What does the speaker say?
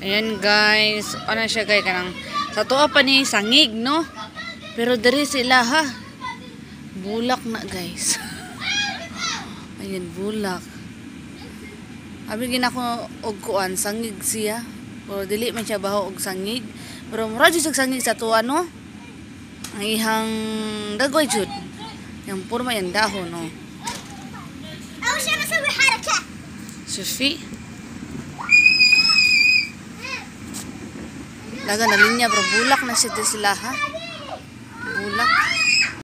Ayan guys, ano siya guys kanang sa tuwa pa ni sangig no. Pero diri sila ha. Bulak na guys. Ayan bulak. Abi ginako og kuan sangig siya. Pero dili man siya baho og sangig. Pero mura jud sangig sa tuwa no. Ang ihang dagoy jud. Yang purma yan dahon no. أول شيء بسوي حركة. Sufi. Laga na linya bro bulak na siya sila ha. Bulak.